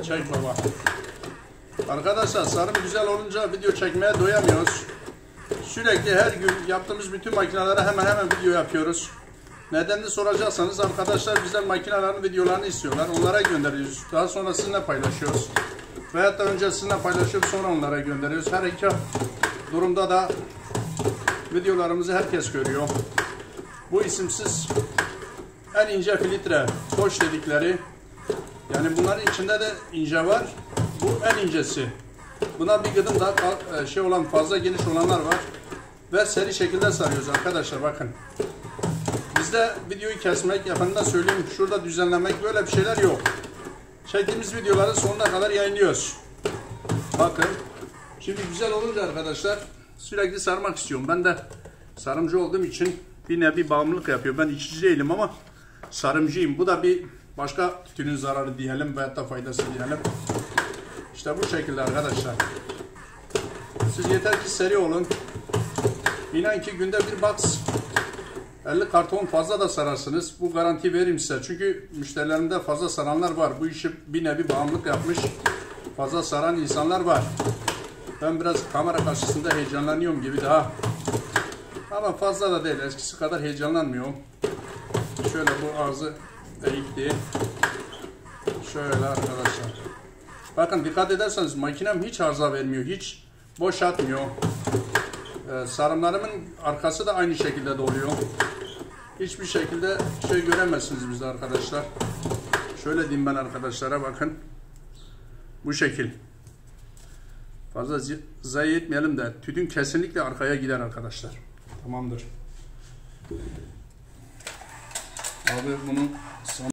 Çek baba. Arkadaşlar sarım güzel olunca video çekmeye doyamıyoruz. Sürekli her gün yaptığımız bütün makinelere hemen video yapıyoruz. Nedenini soracaksanız arkadaşlar bizden makinelerin videolarını istiyorlar. Onlara gönderiyoruz. Daha sonra sizinle paylaşıyoruz. Veyahut da önce sizinle paylaşıp sonra onlara gönderiyoruz. Her iki durumda da videolarımızı herkes görüyor. Bu isimsiz en ince filtre koç dedikleri, yani bunların içinde de ince var. Bu en incesi. Buna bir gıdım daha olan fazla geniş olanlar var. Ve seri şekilde sarıyoruz arkadaşlar, bakın. Bizde videoyu kesmek, efendime söyleyeyim şurada düzenlemek, böyle bir şeyler yok. Çektiğimiz videoları sonuna kadar yayınlıyoruz. Bakın. Şimdi güzel olunca arkadaşlar sürekli sarmak istiyorum. Ben de sarımcı olduğum için bir nevi bağımlılık yapıyor. Ben içici değilim ama sarımcıyım. Bu da bir başka tütünün zararı diyelim veyahut da faydası diyelim. İşte bu şekilde arkadaşlar. Siz yeter ki seri olun. İnan ki günde bir box 50 karton fazla da sararsınız. Bu garanti vereyim size. Çünkü müşterilerimde fazla saranlar var. Bu işi bir nevi bağımlılık yapmış. Fazla saran insanlar var. Ben biraz kamera karşısında heyecanlanıyorum gibi daha. Ama fazla da değil. Eskisi kadar heyecanlanmıyorum. Şöyle bu ağzı eğikti. Şöyle arkadaşlar. Bakın dikkat ederseniz makinem hiç arıza vermiyor. Hiç boş atmıyor. Sarımlarımın arkası da aynı şekilde doluyor. Hiçbir şekilde şey göremezsiniz bizde arkadaşlar. Şöyle diyeyim ben arkadaşlara, bakın. Bu şekil. Fazla zayi etmeyelim de tütün kesinlikle arkaya gider arkadaşlar. Tamamdır. Abi bunun